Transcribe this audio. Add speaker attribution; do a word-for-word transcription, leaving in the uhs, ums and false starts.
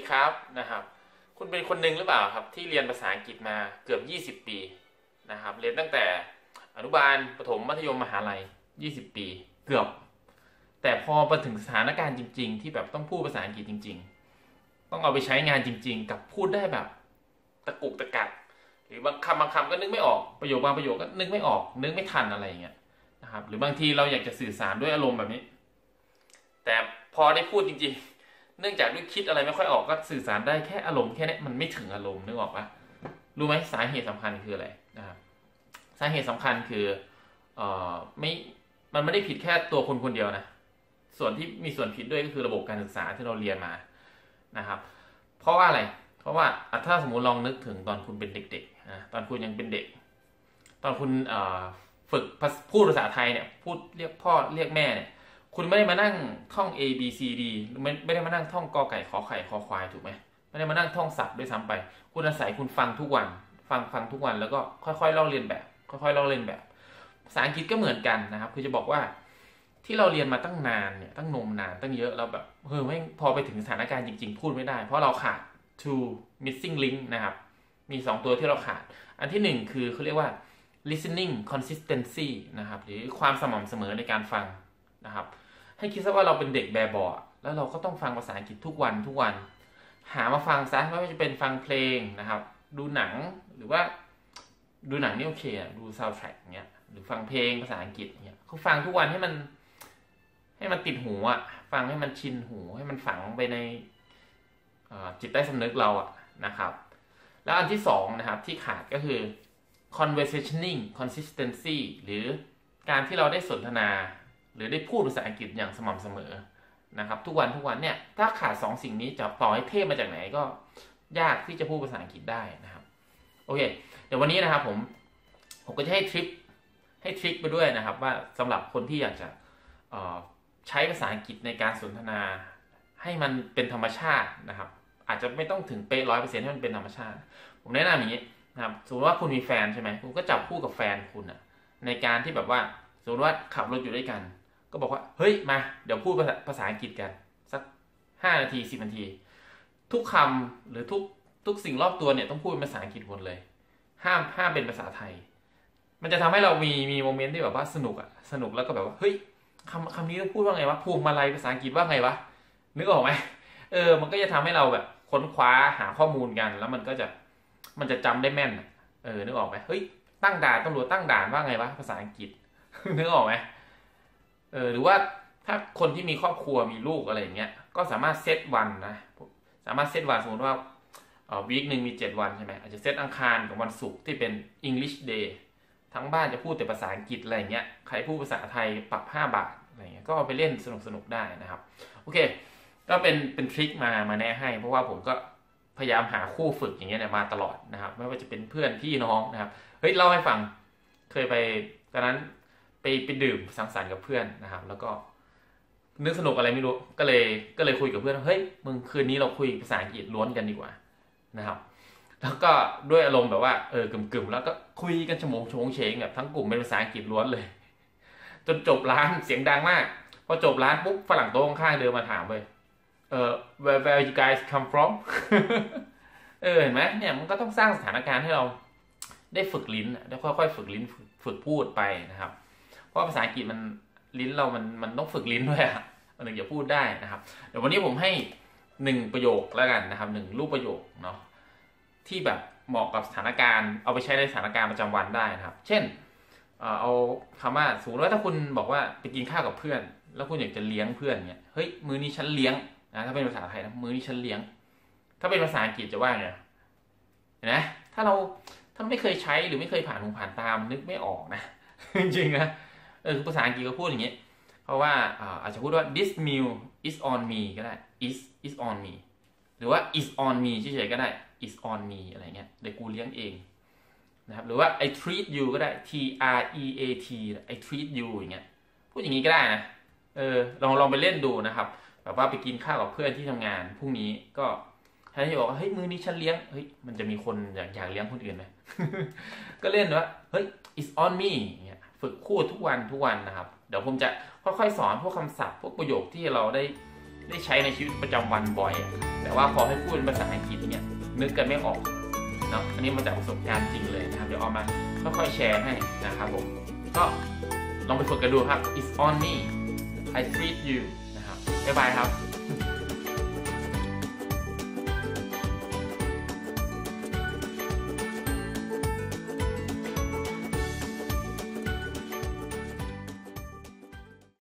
Speaker 1: ครับนะครับคุณเป็นคนหนึ่งหรือเปล่าครับที่เรียนภาษาอังกฤษมาเกือบยี่สิบปีนะครับเรียนตั้งแต่อนุบาลประถมมัธยมมหาลัยยี่สิบปีเกือบแต่พอมาถึงสถานการณ์จริงๆที่แบบต้องพูดภาษาอังกฤษจริงๆต้องเอาไปใช้งานจริงๆกับพูดได้แบบตะกุกตะกักหรือบางคำบางคำก็นึกไม่ออกประโยคบางประโยคก็นึกไม่ออกนึกไม่ทันอะไรอย่างเงี้ยนะครับหรือบางทีเราอยากจะสื่อสารด้วยอารมณ์แบบนี้แต่พอได้พูดจริงๆเนื่องจากด้วยคิดอะไรไม่ค่อยออกก็สื่อสารได้แค่อารมณ์แค่นี้มันไม่ถึงอารมณ์นึกออกปะรู้ไหมสาเหตุสำคัญคืออะไรนะครับสาเหตุสำคัญคือเอ่อไม่มันไม่ได้ผิดแค่ตัวคนคนเดียวนะส่วนที่มีส่วนผิดด้วยก็คือระบบการศึกษาที่เราเรียนมานะครับเพราะว่าอะไรเพราะว่าถ้าสมมติลองนึกถึงตอนคุณเป็นเด็กๆนะตอนคุณยังเป็นเด็กตอนคุณฝึกพูดภาษาไทยเนี่ยพูดเรียกพ่อเรียกแม่เนี่ยคุณไม่ได้มานั่งท่อง A B C D ไม่ไม่ได้มานั่งท่องกอไก่ขอไข่คอควายถูกไหมไม่ได้มานั่งท่องศัพท์ด้วยซ้ำไปคุณอาศัยคุณฟังทุกวันฟังฟังทุกวันแล้วก็ค่อยๆลอกเรียนแบบค่อยๆลอกเรียนแบบภาษาอังกฤษก็เหมือนกันนะครับคือจะบอกว่าที่เราเรียนมาตั้งนานเนี่ยตั้งนมนานตั้งเยอะเราแบบเฮ้ยไม่พอไปถึงสถานการณ์จริงๆพูดไม่ได้เพราะเราขาด two missing link นะครับมีสองตัวที่เราขาดอันที่หนึ่งคือเขาเรียกว่า listening consistency นะครับหรือความสม่ำเสมอในการฟังนะครับให้คิดซะว่าเราเป็นเด็กแบเบาะแล้วเราก็ต้องฟังภาษาอังกฤษทุกวันทุกวันหามาฟังซะไม่ว่าจะเป็นฟังเพลงนะครับดูหนังหรือว่าดูหนังนี่โอเคอ่ะดูซาวด์แทร็กเงี้ยหรือฟังเพลงภาษาอังกฤษเงี้ยเขาฟังทุกวันให้มันให้มันติดหูอ่ะฟังให้มันชินหูให้มันฝังไปในจิตใต้สำนึกเราอ่ะนะครับแล้วอันที่สองนะครับที่ขาดก็คือ conversationing consistency หรือการที่เราได้สนทนาหรือได้พูดภาษาอังกฤษอย่างสม่ำเสมอนะครับทุกวันทุกวันเนี่ยถ้าขาดสองสิ่งนี้จะต่อให้เทพมาจากไหนก็ยากที่จะพูดภาษาอังกฤษได้นะครับโอเคเดี๋ยววันนี้นะครับผมผมก็จะให้ทริคให้ทริคไปด้วยนะครับว่าสำหรับคนที่อยากจะใช้ภาษาอังกฤษในการสนทนาให้มันเป็นธรรมชาตินะครับอาจจะไม่ต้องถึงเป๊ะร้อยเปอร์เซ็นต์ให้มันเป็นธรรมชาติผมแนะนำอย่างนี้นะครับสมมติว่าคุณมีแฟนใช่ไหมคุณก็จับคู่กับแฟนคุณนะในการที่แบบว่าสมมติว่าขับรถอยู่ด้วยกันก็บอกว่าเฮ้ยมาเดี๋ยวพูดภาษาอังกฤษกันสักห้านาทีสิบนาทีทุกคำหรือทุกทุกสิ่งรอบตัวเนี่ยต้องพูดเป็นภาษาอังกฤษหมดเลยห้ามห้ามเป็นภาษาไทยมันจะทำให้เรามีมีโมเมนต์ที่แบบว่าสนุกอะสนุกแล้วก็แบบว่าเฮ้ยคำคำนี้ต้องพูดว่าไงวะพวงมาลัยภาษาอังกฤษว่าไงวะนึกออกไหมเออมันก็จะทำให้เราแบบค้นคว้าหาข้อมูลกันแล้วมันก็จะมันจะจำได้แม่นเออนึกออกไหมเฮ้ยตั้งด่านตำรวจตั้งด่านว่าไงวะภาษาอังกฤษนึกออกไหมเออหรือว่าถ้าคนที่มีครอบครัวมีลูกอะไรอย่างเงี้ยก็สามารถเซตวันนะสามารถเซตวันสมมติว่าเอ่อวีคหนึ่งมีเจ็ดวันใช่ไหมอาจจะเซตอังคารกับวันศุกร์ที่เป็น English Day ทั้งบ้านจะพูดแต่ภาษาอังกฤษอะไรอย่างเงี้ยใครพูดภาษาไทยปรับห้าบาทอะไรเงี้ยก็เอาไปเล่นสนุกๆได้นะครับโอเคก็เป็นเป็นทริคมามาแนะให้เพราะว่าผมก็พยายามหาคู่ฝึกอย่างเงี้ยมาตลอดนะครับไม่ว่าจะเป็นเพื่อนพี่น้องนะครับเฮ้ยเล่าให้ฟังเคยไปตอนนั้นไปไปดื่มสังสรรค์กับเพื่อนนะครับแล้วก็นึกสนุกอะไรไม่รู้ก็เลยก็เลยคุยกับเพื่อนเฮ้ยมึงคืนนี้เราคุยภาษาอังกฤษล้วนกันดีกว่านะครับแล้วก็ด้วยอารมณ์แบบว่าเออกึ่มๆแล้วก็คุยกันชั่วโมงโฉงเฉงแบบทั้งกลุ่มเป็นภาษาอังกฤษล้วนเลยจนจบร้านเสียงดังมากพอจบร้านปุ๊บฝรั่งโต๊ะข้างๆเดินมาถามเลยเออ where where you guys come from เออเห็นไหมเนี่ยมันก็ต้องสร้างสถานการณ์ให้เราได้ฝึกลิ้นได้ค่อยๆฝึกลิ้นฝึกพูดไปนะครับเพราะภาษาอังกฤษมันลิ้นเรามันมันต้องฝึกลิ้นด้วยอะมันถึงจะพูดได้นะครับเดี๋ยววันนี้ผมให้หนึ่งประโยคแล้วกันนะครับหนึ่งรูปประโยคเนาะที่แบบเหมาะกับสถานการณ์เอาไปใช้ในสถานการณ์ประจำวันได้นะครับเช่นเอาคำว่าสมมติว่าถ้าคุณบอกว่าไปกินข้าวกับเพื่อนแล้วคุณอยากจะเลี้ยงเพื่อนเนี่ยเฮ้ยมื้อนี้ฉันเลี้ยงนะถ้าเป็นภาษาไทยนะมื้อนี้ฉันเลี้ยงถ้าเป็นภาษาอังกฤษจะว่าไงเห็นไหมถ้าเราถ้าไม่เคยใช้หรือไม่เคยผ่านหูผ่านตามนึกไม่ออกนะจริงๆนะเออภาษาอังกฤษก็พูดอย่างนี้เพราะว่าอาจจะพูดว่า this meal is on me ก็ได้ is is on me หรือว่า is on me เฉยๆก็ได้ is on me อะไรเงี้ยเดี๋ยวกูเลี้ยงเองนะครับหรือว่า I treat you ก็ได้ t r e a t I treat you อย่างเงี้ยพูดอย่างนี้ก็ได้นะเออลองลองไปเล่นดูนะครับแบบว่าไปกินข้าวกับเพื่อนที่ทำงานพรุ่งนี้ก็แทนที่บอกว่าเฮ้ยมื้อนี้ฉันเลี้ยงเฮ้ยมันจะมีคนอยากอยากเลี้ยงคนอื่นไหม ก็เล่นว่าเฮ้ย is on me อย่างเงี้ยฝึกพูดทุกวันทุกวันนะครับเดี๋ยวผมจะค่อยๆสอนพวกคำศัพท์พวกประโยคที่เราได้ได้ใช้ในชีวิตประจำวันบ่อยแบบแต่ว่าพอให้พูดเป็นภาษาอังกฤษเนี่ยนึกกันไม่ออกเนาะอันนี้มาจากประสบการณ์จริงเลยนะครับเดี๋ยวออกมาค่อยๆแชร์ให้นะครับผมก็ลองไปฝึกกันดูครับ it's on me I treat you นะครับบ๊ายบายครับ